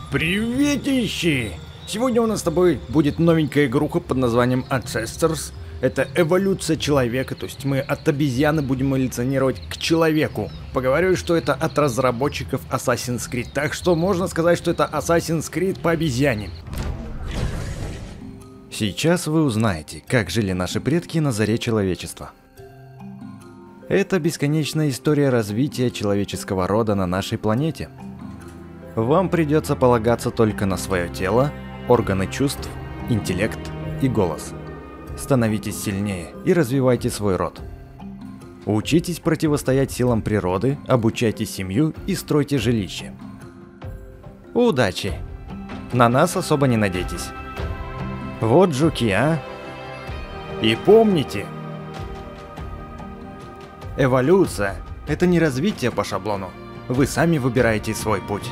Приветищи! Сегодня у нас с тобой будет новенькая игруха под названием Ancestors. Это эволюция человека, то есть мы от обезьяны будем эволюционировать к человеку. Поговорю, что это от разработчиков Assassin's Creed, так что можно сказать, что это Assassin's Creed по обезьяне. Сейчас вы узнаете, как жили наши предки на заре человечества. Это бесконечная история развития человеческого рода на нашей планете. Вам придется полагаться только на свое тело, органы чувств, интеллект и голос. Становитесь сильнее и развивайте свой род. Учитесь противостоять силам природы, обучайте семью и стройте жилище. Удачи! На нас особо не надейтесь. Вот жуки, а? И помните, эволюция – это не развитие по шаблону. Вы сами выбираете свой путь.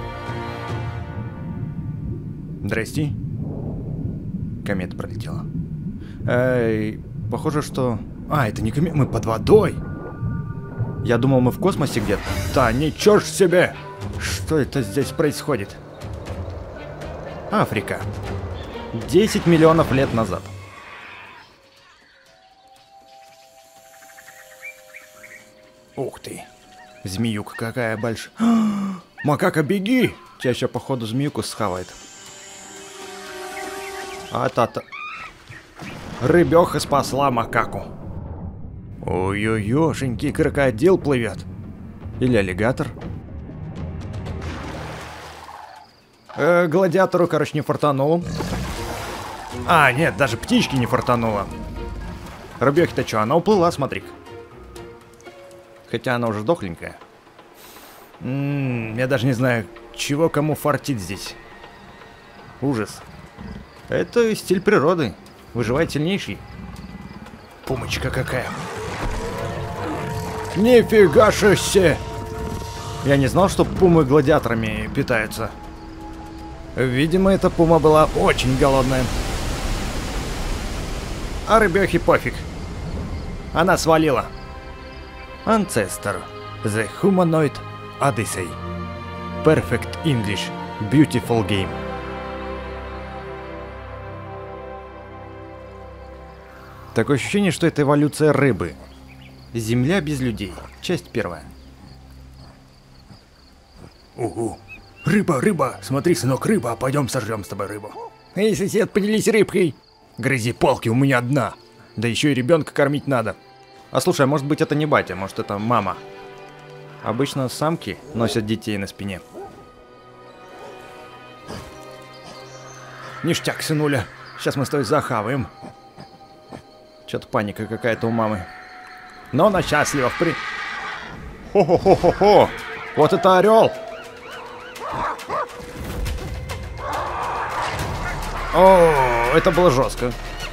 Здрасте. Комета пролетела. Похоже, что... это не комета, мы под водой. Я думал, мы в космосе где-то. Да ничего ж себе! Что это здесь происходит? Африка. 10 миллионов лет назад. Ух ты. Змеюка какая большая. Макака, беги! Тебя еще, походу, змеюку схавает. А-та-та. Рыбеха спасла макаку. Ой-ой-ошеньки, крокодил плывет. Или аллигатор. Гладиатору, короче, не фартануло. Нет, даже птички не фартануло. Рыбехи-то что, она уплыла, смотри-ка. Хотя она уже дохленькая. Я даже не знаю, чего кому фартит здесь. Ужас. Это стиль природы. Выживает сильнейший. Пумочка какая. Нифига себе! Я не знал, что пумы гладиаторами питаются. Видимо, эта пума была очень голодная. А рыбехе пофиг. Она свалила. Ancestor. The Humanoid Odyssey. Perfect English. Beautiful game. Такое ощущение, что это эволюция рыбы. Земля без людей. Часть первая. Угу. Рыба, рыба. Смотри, сынок, рыба. Пойдем сожрем с тобой рыбу. Эй, сосед, поделись рыбкой. Грызи палки, у меня одна. Да еще и ребенка кормить надо. А слушай, а может быть это не батя, может это мама. Обычно самки носят детей на спине. Ништяк, сынуля. Сейчас мы с тобой захаваем. Что-то паника какая-то у мамы. Но она счастлива Хо-хо-хо-хо-хо! Вот это орел! О, это было жестко.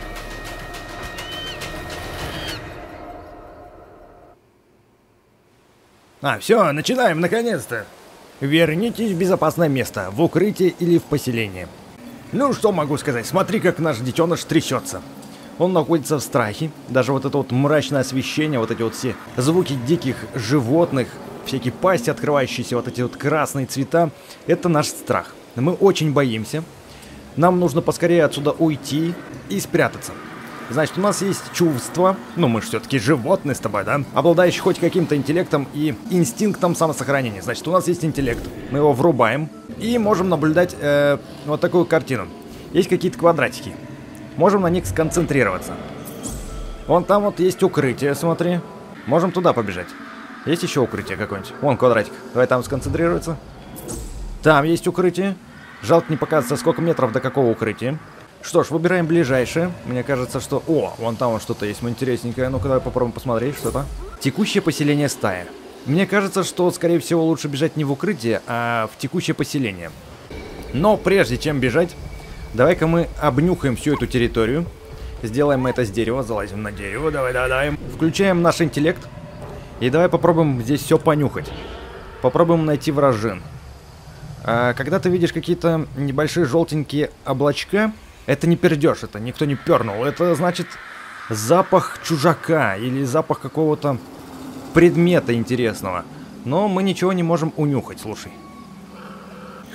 Все, начинаем, наконец-то. Вернитесь в безопасное место, в укрытие или в поселение. Ну, что могу сказать, смотри, как наш детеныш трясется. Он находится в страхе, даже вот это вот мрачное освещение, вот эти вот все звуки диких животных, всякие пасти открывающиеся, вот эти вот красные цвета, это наш страх. Мы очень боимся. Нам нужно поскорее отсюда уйти и спрятаться. Значит, у нас есть чувства, мы же все-таки животные с тобой, да? Обладающие хоть каким-то интеллектом и инстинктом самосохранения. Значит, у нас есть интеллект, мы его врубаем и можем наблюдать вот такую картину. Есть какие-то квадратики, можем на них сконцентрироваться. Вон там вот есть укрытие, смотри. Можем туда побежать. Есть еще укрытие какое-нибудь? Вон квадратик, давай там сконцентрироваться. Там есть укрытие. Жалко не показывается, сколько метров до какого укрытия. Что ж, выбираем ближайшее. Мне кажется, что... вон там вот что-то есть интересненькое. Ну-ка, давай попробуем посмотреть, что это. Текущее поселение стая. Мне кажется, что, скорее всего, лучше бежать не в укрытие, а в текущее поселение. Но прежде чем бежать, давай-ка мы обнюхаем всю эту территорию. Сделаем мы это с дерева, залазим на дерево, давай. Включаем наш интеллект. И давай попробуем здесь все понюхать. Попробуем найти вражин. Когда ты видишь какие-то небольшие желтенькие облачка, это не пердеж, это никто не пернул. Это значит запах чужака или запах какого-то предмета интересного. Но мы ничего не можем унюхать, слушай.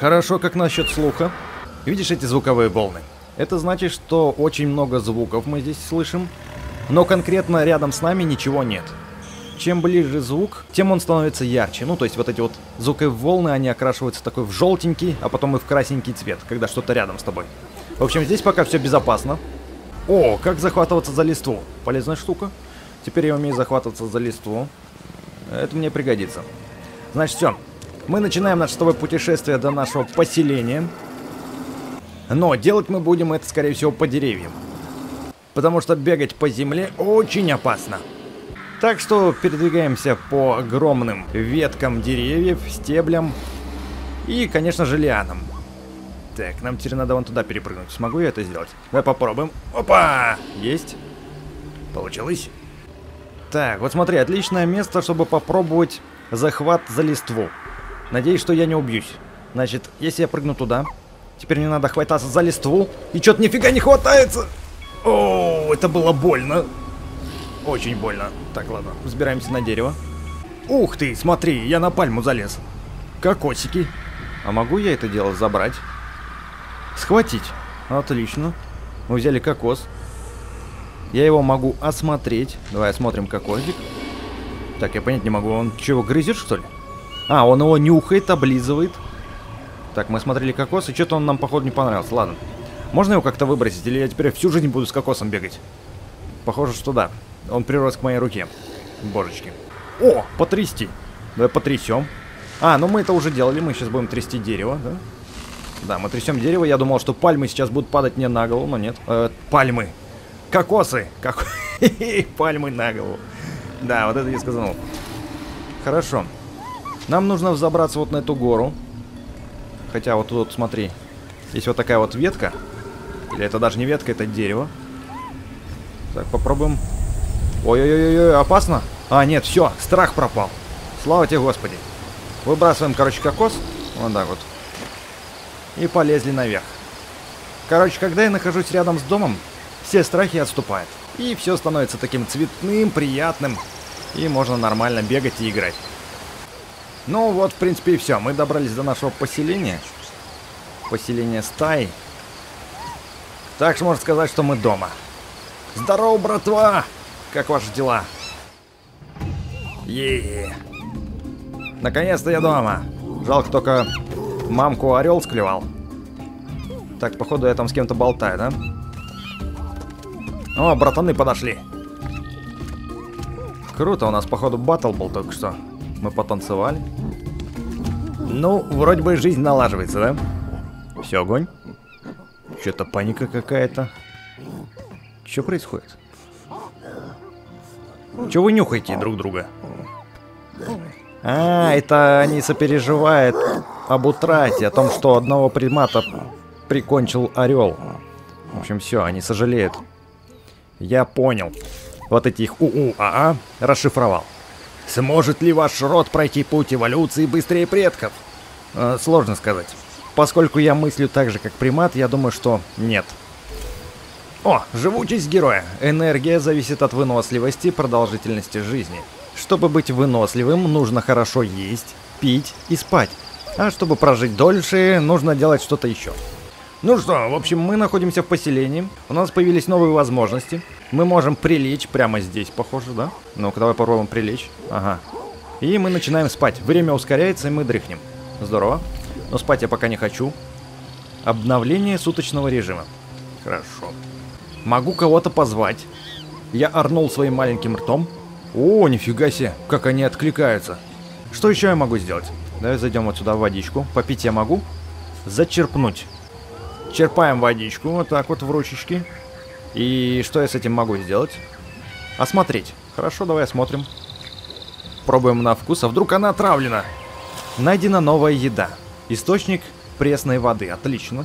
Хорошо, как насчет слуха. Видишь эти звуковые волны? Это значит, что очень много звуков мы здесь слышим, но конкретно рядом с нами ничего нет. Чем ближе звук, тем он становится ярче. Ну, то есть вот эти вот звуковые волны, они окрашиваются такой в желтенький, а потом и в красненький цвет, когда что-то рядом с тобой. В общем, здесь пока все безопасно. О, как захватываться за листву. Полезная штука. Теперь я умею захватываться за листву. Это мне пригодится. Значит, все. Мы начинаем наше с тобой путешествие до нашего поселения. Но делать мы будем это, скорее всего, по деревьям. Потому что бегать по земле очень опасно. Так что передвигаемся по огромным веткам деревьев, стеблям и, конечно же, лианам. Так, нам теперь надо вон туда перепрыгнуть. Смогу я это сделать? Давай попробуем. Опа! Есть. Получилось. Так, вот смотри, отличное место, чтобы попробовать захват за листву. Надеюсь, что я не убьюсь. Значит, если я прыгну туда, теперь мне надо хвататься за листву. И что-то нифига не хватается. О, это было больно. Очень больно. Так, ладно, взбираемся на дерево. Ух ты, смотри, я на пальму залез. Кокосики. А могу я это дело забрать? Схватить. Отлично. Мы взяли кокос. Я его могу осмотреть. Давай осмотрим кокосик. Так, я понять не могу. Он чего, грызет, что ли? А, он его нюхает, облизывает. Так, мы смотрели кокос, и что-то он нам, походу, не понравился. Ладно. Можно его как-то выбросить? Или я теперь всю жизнь буду с кокосом бегать? Похоже, что да. Он прирос к моей руке. Божечки. О, потрясти. Давай потрясем. А, ну мы это уже делали. Мы сейчас будем трясти дерево, да? Да, мы трясем дерево. Я думал, что пальмы сейчас будут падать мне на голову, но нет. Пальмы. Кокосы. Пальмы на голову. Да, вот это я сказал. Хорошо. Нам нужно взобраться вот на эту гору. Хотя вот тут, смотри. Есть вот такая вот ветка. Или это даже не ветка, это дерево. Так, попробуем. Ой-ой-ой-ой, опасно. А, нет, все, страх пропал. Слава тебе, Господи. Выбрасываем, короче, кокос. Вот так вот. И полезли наверх. Короче, когда я нахожусь рядом с домом, все страхи отступают. И все становится таким цветным, приятным. И можно нормально бегать и играть. Ну вот, в принципе, и все. Мы добрались до нашего поселения. Поселение стаи. Так что можно сказать, что мы дома. Здорово, братва! Как ваши дела? Наконец-то я дома. Жалко, только мамку орел склевал. Так, походу я там с кем-то болтаю, да? О, братаны подошли. Круто, у нас, походу, баттл был только что. Мы потанцевали. Ну, вроде бы жизнь налаживается, да? Все, огонь. Что-то паника какая-то. Что происходит? Чего вы нюхаете друг друга? А, это они сопереживают об утрате, о том, что одного примата прикончил орел. В общем, все, они сожалеют. Я понял. Вот эти их у-у-а-а расшифровал. Сможет ли ваш род пройти путь эволюции быстрее предков? Сложно сказать. Поскольку я мыслю так же, как примат, я думаю, что нет. О, живучесть героя. Энергия зависит от выносливости и продолжительности жизни. Чтобы быть выносливым, нужно хорошо есть, пить и спать. А чтобы прожить дольше, нужно делать что-то еще. Ну что, в общем, мы находимся в поселении. У нас появились новые возможности. Мы можем прилечь прямо здесь, похоже, да? Ну-ка, давай попробуем прилечь. Ага. И мы начинаем спать. Время ускоряется, и мы дрыхнем. Здорово. Но спать я пока не хочу. Обновление суточного режима. Хорошо. Могу кого-то позвать. Я орнул своим маленьким ртом. О, нифига себе, как они откликаются. Что еще я могу сделать? Давай зайдем вот сюда в водичку. Попить я могу. Зачерпнуть. Черпаем водичку вот так вот в ручечки. И что я с этим могу сделать? Осмотреть. Хорошо, давай осмотрим. Пробуем на вкус, а вдруг она отравлена. Найдена новая еда. Источник пресной воды. Отлично.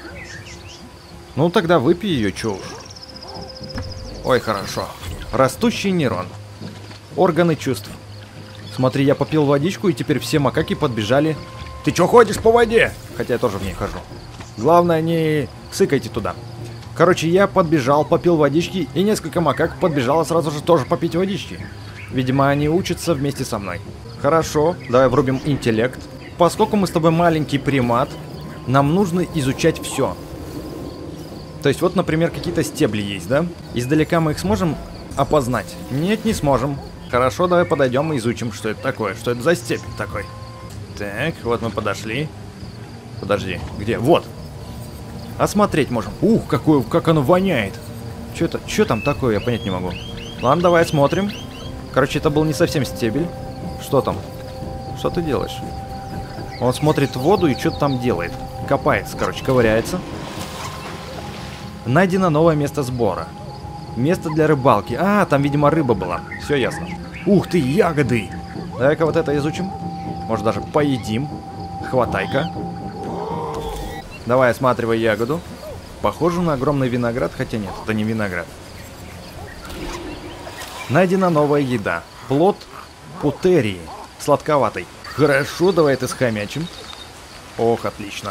Ну тогда выпей ее, чё уж. Ой, хорошо. Растущий нейрон. Органы чувств. Смотри, я попил водичку, и теперь все макаки подбежали. Ты чё ходишь по воде? Хотя я тоже в ней хожу. Главное, не сыкайте туда. Короче, я подбежал, попил водички, и несколько макак подбежало сразу же тоже попить водички. Видимо, они учатся вместе со мной. Хорошо, давай врубим интеллект. Поскольку мы с тобой маленький примат, нам нужно изучать все. То есть вот, например, какие-то стебли есть, да? Издалека мы их сможем опознать? Нет, не сможем. Хорошо, давай подойдем и изучим, что это такое. Что это за стебель такой? Так, вот мы подошли. Подожди, где? Вот. Осмотреть можем. Ух, как оно воняет. Что там такое, я понять не могу. Ладно, давай осмотрим. Короче, это был не совсем стебель. Что там? Что ты делаешь? Он смотрит в воду и что-то там делает. Копается, короче, ковыряется. Найдено новое место сбора. Место для рыбалки. А, там, видимо, рыба была. Все ясно. Ух ты, ягоды! Давай-ка вот это изучим. Может, даже поедим. Хватай-ка. Давай, осматривай ягоду. Похоже на огромный виноград, хотя нет, это не виноград. Найдена новая еда. Плод путерии. Сладковатый. Хорошо, давай это схомячим. Ох, отлично.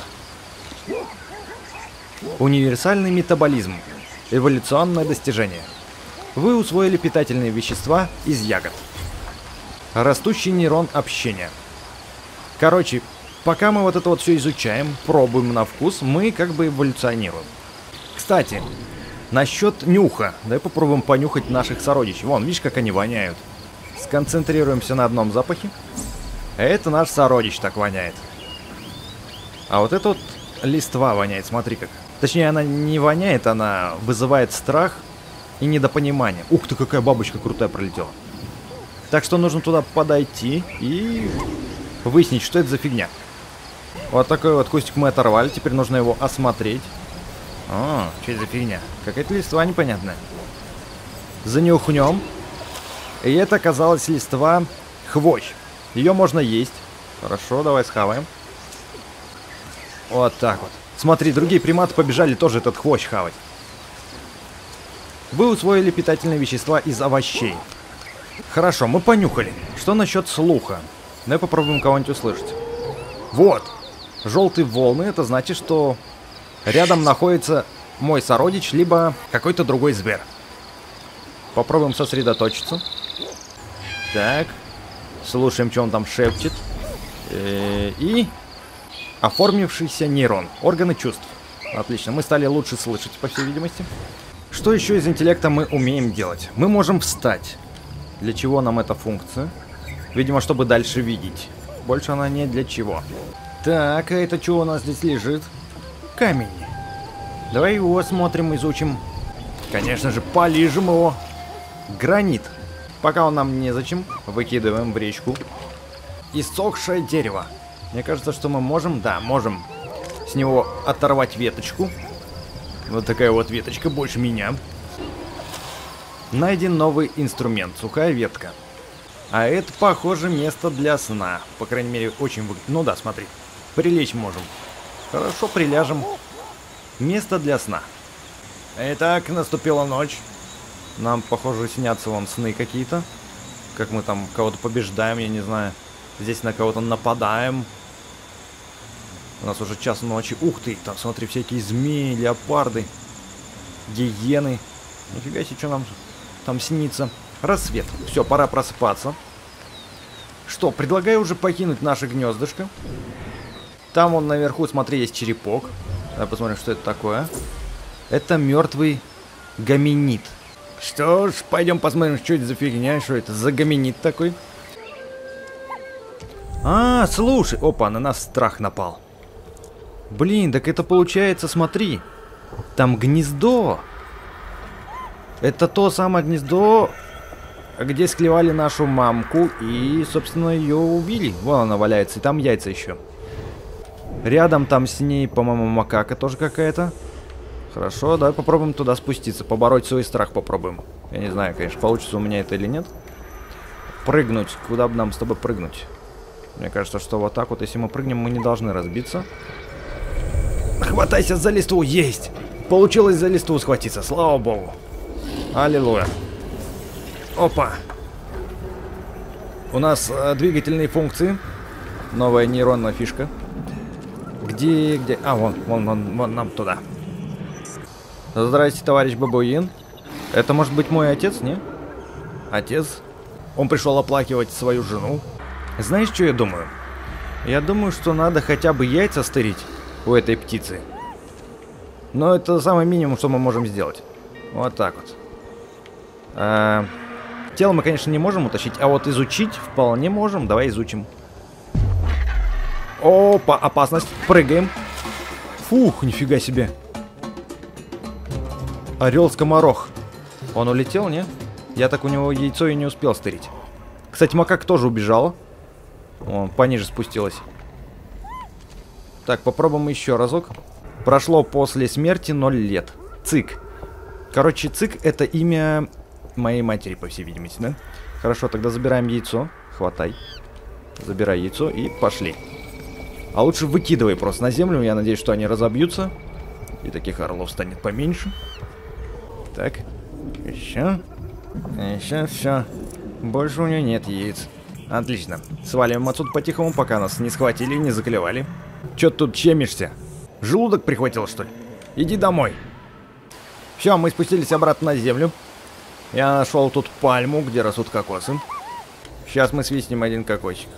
Универсальный метаболизм. Эволюционное достижение. Вы усвоили питательные вещества из ягод. Растущий нейрон общения. Короче, пока мы вот это вот все изучаем, пробуем на вкус, мы как бы эволюционируем. Кстати, насчет нюха. Давай попробуем понюхать наших сородичей. Вон, видишь, как они воняют. Сконцентрируемся на одном запахе. Это наш сородич так воняет. А вот это вот листва воняет, смотри как. Точнее, она не воняет, она вызывает страх и недопонимание. Ух ты, какая бабочка крутая пролетела. Так что нужно туда подойти и выяснить, что это за фигня. Вот такой вот кустик мы оторвали, теперь нужно его осмотреть. О, что это за фигня? Какая-то листва непонятная. Занюхнем. И это оказалась листва хвощ. Ее можно есть. Хорошо, давай схаваем. Вот так вот. Смотри, другие приматы побежали тоже этот хвощ хавать. Вы усвоили питательные вещества из овощей. Хорошо, мы понюхали. Что насчет слуха? Давай попробуем кого-нибудь услышать. Вот. Желтые волны, это значит, что рядом находится мой сородич, либо какой-то другой зверь. Попробуем сосредоточиться. Так. Слушаем, что он там шепчет. И оформившийся нейрон. Органы чувств. Отлично, мы стали лучше слышать, по всей видимости. Что еще из интеллекта мы умеем делать? Мы можем встать. Для чего нам эта функция? Видимо, чтобы дальше видеть. Больше она не для чего. Так, а это что у нас здесь лежит? Камень. Давай его осмотрим, изучим. Конечно же, полижем его. Гранит. Пока он нам незачем, выкидываем в речку. Иссохшее дерево. Мне кажется, что мы можем, да, можем с него оторвать веточку. Вот такая вот веточка, больше меня. Найден новый инструмент, сухая ветка. А это, похоже, место для сна. По крайней мере, очень выглядит. Ну да, смотри, прилечь можем. Хорошо, приляжем. Место для сна. Итак, наступила ночь. Нам, похоже, снятся вон сны какие-то. Как мы там кого-то побеждаем, я не знаю. Здесь на кого-то нападаем. У нас уже час ночи. Ух ты, там, смотри, всякие змеи, леопарды, гиены. Нифига себе, что нам там снится. Рассвет. Все, пора просыпаться. Что, предлагаю уже покинуть наше гнездышко. Там вон наверху, смотри, есть черепок. Давай посмотрим, что это такое. Это мертвый гоминид. Что ж, пойдем посмотрим, что это за фигня, что это за гоминид такой. А, слушай, опа, на нас страх напал. Блин, так это получается, смотри, там гнездо. Это то самое гнездо, где склевали нашу мамку и, собственно, ее убили. Вон она валяется, и там яйца еще. Рядом там с ней, по-моему, макака тоже какая-то. Хорошо, давай попробуем туда спуститься, побороть свой страх попробуем. Я не знаю, конечно, получится у меня это или нет. Прыгнуть, куда бы нам с тобой прыгнуть? Мне кажется, что вот так вот, если мы прыгнем, мы не должны разбиться. Хватайся за листву, есть! Получилось за листву схватиться, слава богу. Аллилуйя. Опа. У нас двигательные функции. Новая нейронная фишка. Где? А, вон нам туда. Здрасте, товарищ бабуин. Это может быть мой отец, не? Отец? Он пришел оплакивать свою жену. Знаешь, что я думаю? Я думаю, что надо хотя бы яйца стырить у этой птицы. Но это самый минимум, что мы можем сделать. Вот так вот. Тело мы, конечно, не можем утащить, а вот изучить вполне можем. Давай изучим. Опа, опасность. Прыгаем. Фух, нифига себе. Орел-скоморох. Он улетел, не? Я так у него яйцо и не успел стырить. Кстати, макак тоже убежала. Вон, пониже спустилась. Так, попробуем еще разок. Прошло после смерти 0 лет. Цик. Короче, Цик это имя моей матери, по всей видимости, да? Хорошо, тогда забираем яйцо. Хватай. Забирай яйцо и пошли. А лучше выкидывай просто на землю. Я надеюсь, что они разобьются. И таких орлов станет поменьше. Так. Еще. Еще, все. Больше у нее нет яиц. Отлично. Сваливаем отсюда по-тихому, пока нас не схватили и не заклевали. Че ты тут чемишься? Желудок прихватил, что ли? Иди домой. Все, мы спустились обратно на землю. Я нашел тут пальму, где растут кокосы. Сейчас мы свистнем один кокосик.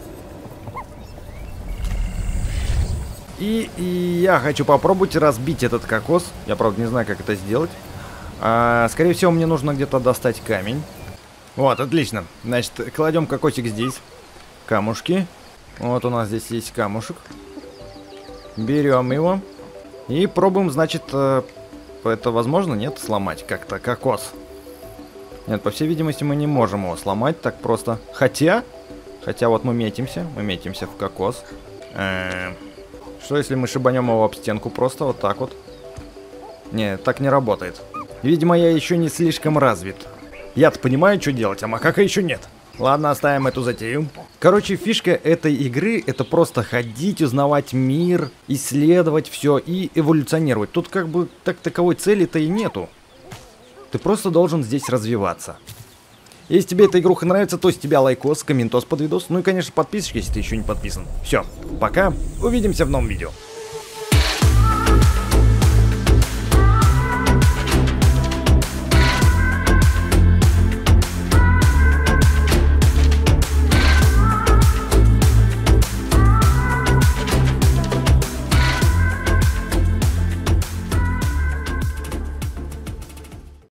И я хочу попробовать разбить этот кокос. Я, правда, не знаю, как это сделать. Скорее всего, мне нужно где-то достать камень. Вот, отлично. Значит, кладем кокосик здесь. Камушки. Вот у нас здесь есть камушек. Берем его. И пробуем, значит, это возможно, нет, сломать как-то кокос. Нет, по всей видимости, мы не можем его сломать так просто. Хотя вот мы метимся в кокос. Что если мы шибанем его об стенку просто вот так вот? Не, так не работает. Видимо, я еще не слишком развит. Я-то понимаю, что делать, а макака еще нет. Ладно, оставим эту затею. Короче, фишка этой игры — это просто ходить, узнавать мир, исследовать все и эволюционировать. Тут как бы таковой цели-то и нету. Ты просто должен здесь развиваться. Если тебе эта игруха нравится, то с тебя лайкос, комментос под видос. Ну и, конечно, подписочка, если ты еще не подписан. Все, пока, увидимся в новом видео.